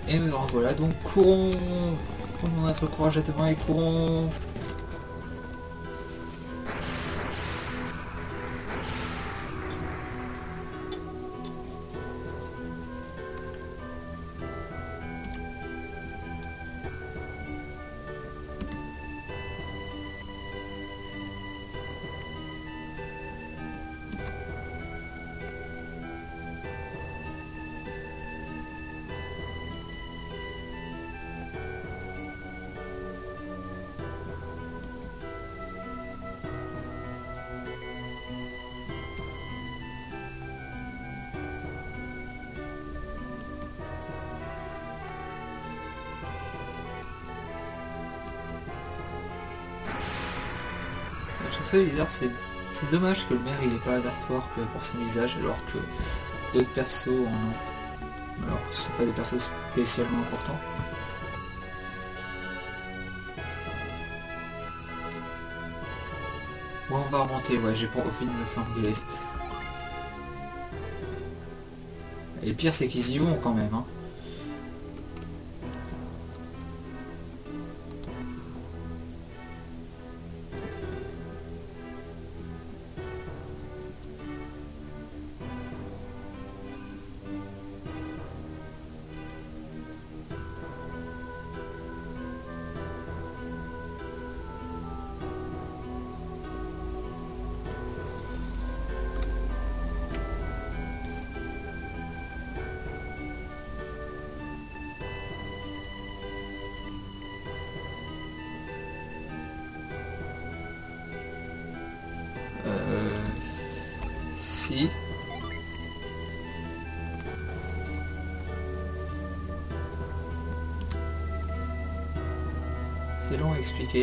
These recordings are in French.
Et nous revoilà, donc courons, prenons notre courage à deux mains et courons. Je trouve ça bizarre, c'est dommage que le maire il ait pas d'artwork pour son visage alors que d'autres persos en ont. Alors que ce sont pas des persos spécialement importants. Bon, on va remonter, ouais, j'ai pas envie de me faire engueuler. Et le pire c'est qu'ils y vont quand même, hein. Si. C'est long à expliquer.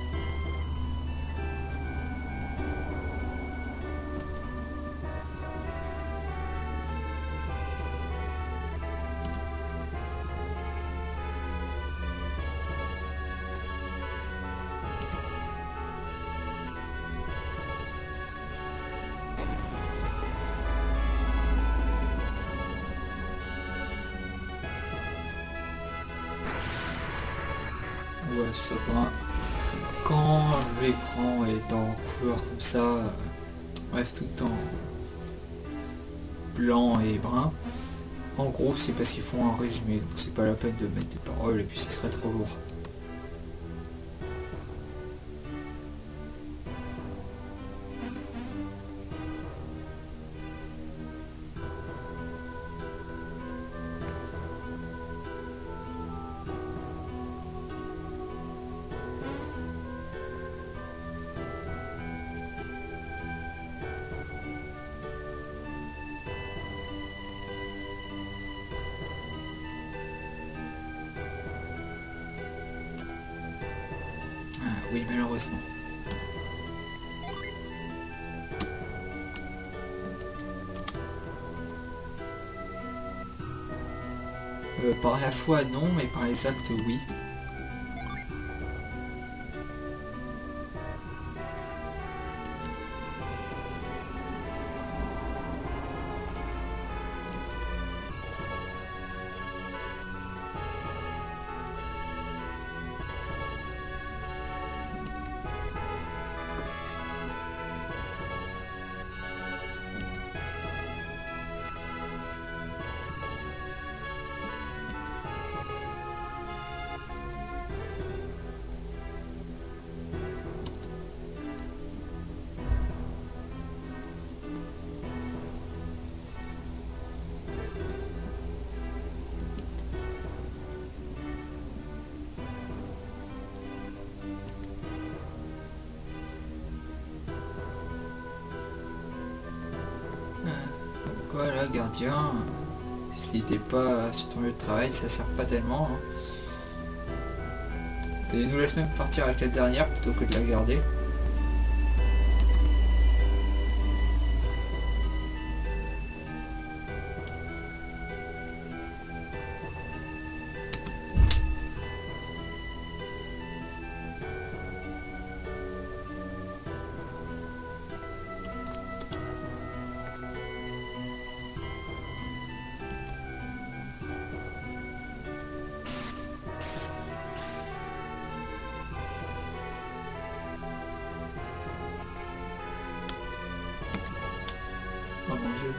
Ouais, c'est pas. Quand l'écran est en couleur comme ça, bref, tout en blanc et brun, en gros c'est parce qu'ils font un résumé, donc c'est pas la peine de mettre des paroles et puis ce serait trop lourd. Oui, malheureusement. Par la foi non, mais par les actes oui. Voilà, gardien, si t'es pas sur ton lieu de travail, ça sert pas tellement. Hein. Et il nous laisse même partir avec la dernière plutôt que de la garder. jeu.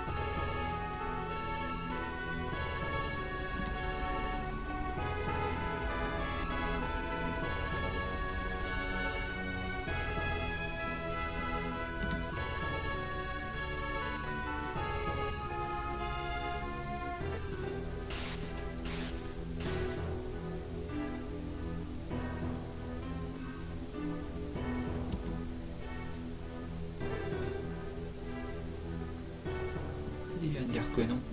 Il vient de dire que non.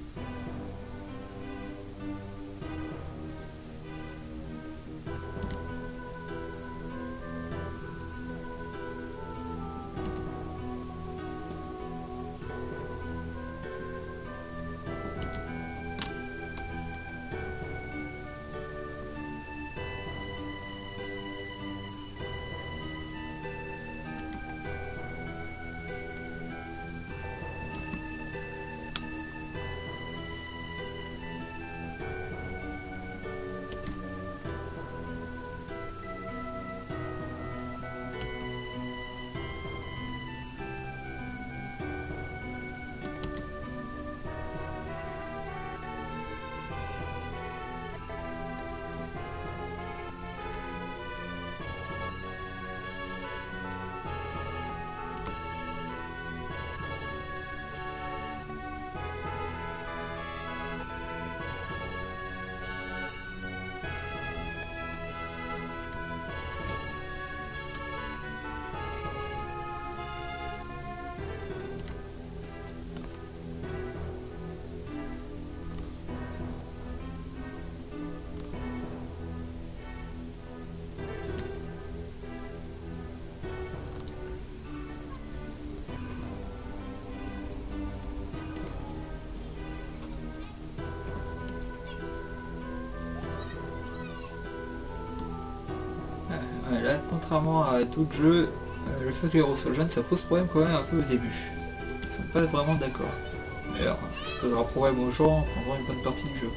Là, contrairement à d'autres jeux, le fait que les héros soient jeunes, ça pose problème quand même un peu au début. Ils sont pas vraiment d'accord. D'ailleurs, ça posera problème aux gens pendant une bonne partie du jeu.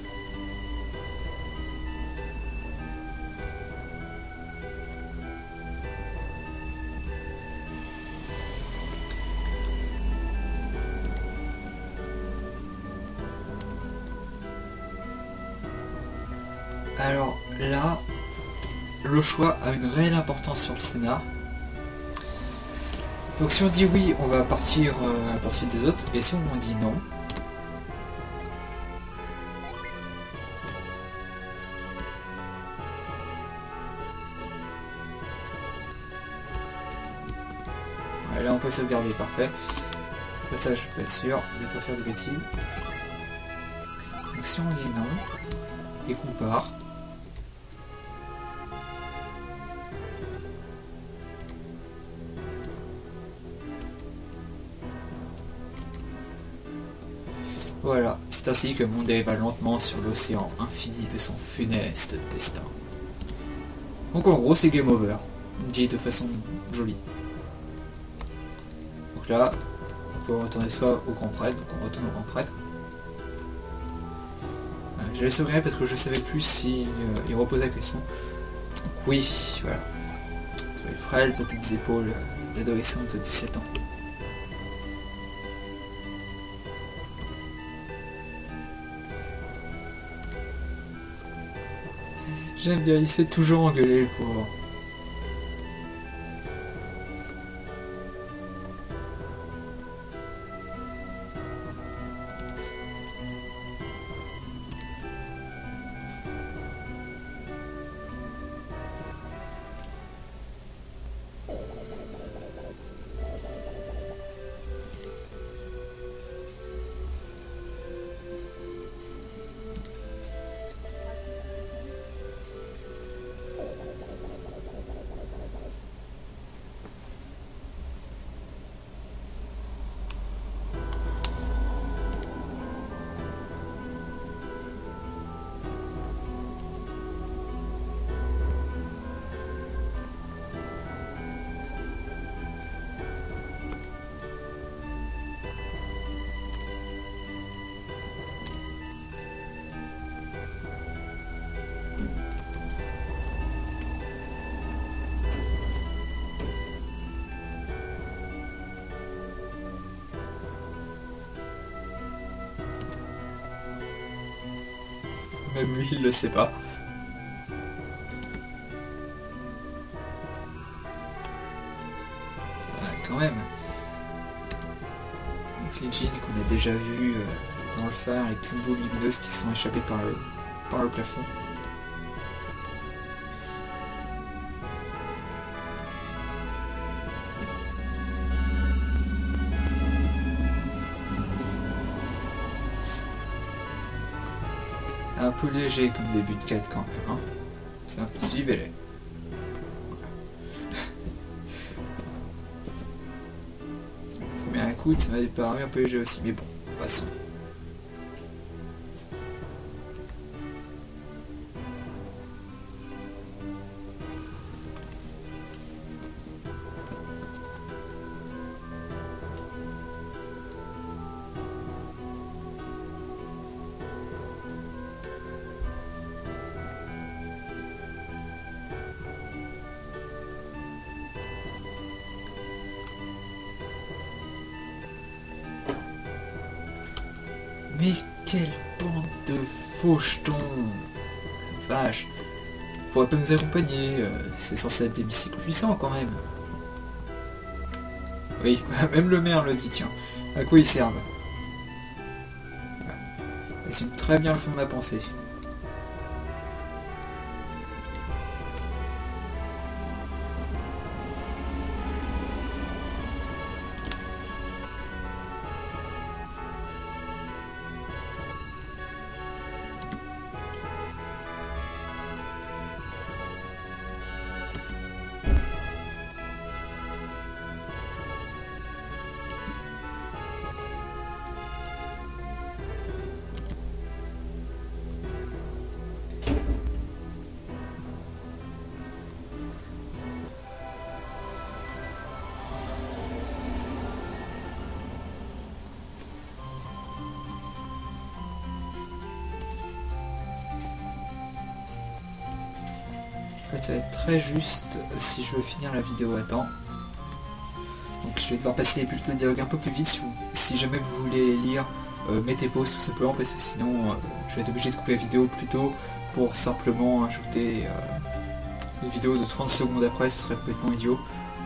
Alors là, le choix a une réelle importance sur le scénar. Donc si on dit oui, on va partir à la poursuite des autres, et si on dit non, voilà, là on peut sauvegarder, parfait. Après ça, je peux être sûr de ne pas faire de bêtises. Donc si on dit non, et qu'on part, voilà, c'est ainsi que le monde dériva lentement sur l'océan infini de son funeste destin. Donc en gros c'est game over, dit de façon jolie. Donc là, on peut retourner soit au grand prêtre, donc on retourne au grand prêtre. J'avais sauvé parce que je savais plus si il reposait la question. Donc oui, voilà. Sur les frêles petites épaules d'adolescente de 17 ans. J'aime bien, il se fait toujours engueuler le pauvre. Même lui, il le sait pas. Ouais, quand même. Donc les jeans qu'on a déjà vu dans le phare, les petites boules lumineuses qui sont échappées par le plafond. Un peu léger comme début de quête quand même, hein. C'est un peu suivez-les. Premier écoute, ça m'avait paru un peu léger aussi, mais bon, passons. Mais quelle bande de fauchetons! Vache! Pourrait pas nous accompagner, c'est censé être des mystiques puissants quand même. Oui, même le maire le dit, tiens. À quoi ils servent? Assume très bien le fond de ma pensée. Ça va être très juste si je veux finir la vidéo à temps. Donc je vais devoir passer les bulletins de dialogue un peu plus vite si jamais vous voulez lire, mettez pause tout simplement parce que sinon je vais être obligé de couper la vidéo plus tôt pour simplement ajouter une vidéo de 30 secondes après, ce serait complètement idiot.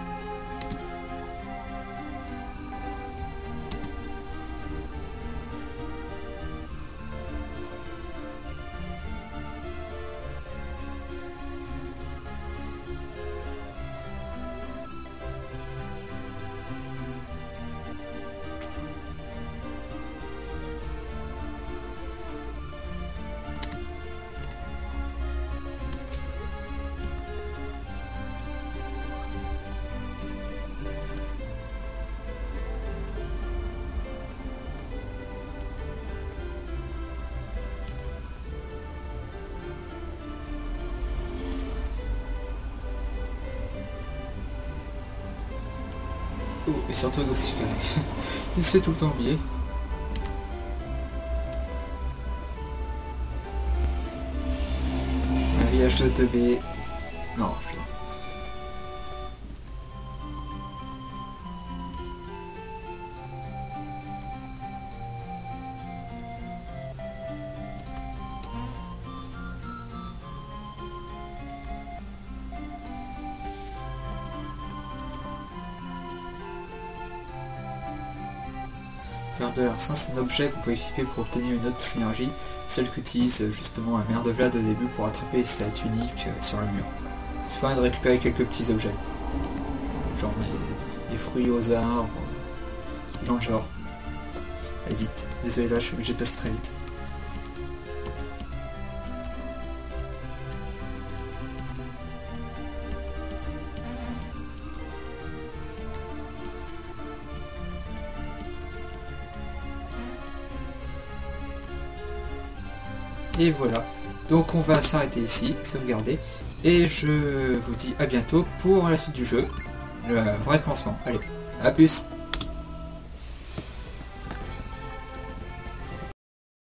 Oh, et surtout aussi, il se fait tout le temps oublier. Mariage de teubé. Non, je... Fleur de Larcin, c'est un objet que vous pouvez équiper pour obtenir une autre synergie, celle qu'utilise justement la mère de Vlad au début pour attraper les statues uniques sur le mur. C'est pas mal de récupérer quelques petits objets. Genre des fruits aux arbres, dans le genre. Allez vite, désolé là je suis obligé de passer très vite. Et voilà, donc on va s'arrêter ici, sauvegarder, et je vous dis à bientôt pour la suite du jeu, le vrai commencement. Allez, à plus!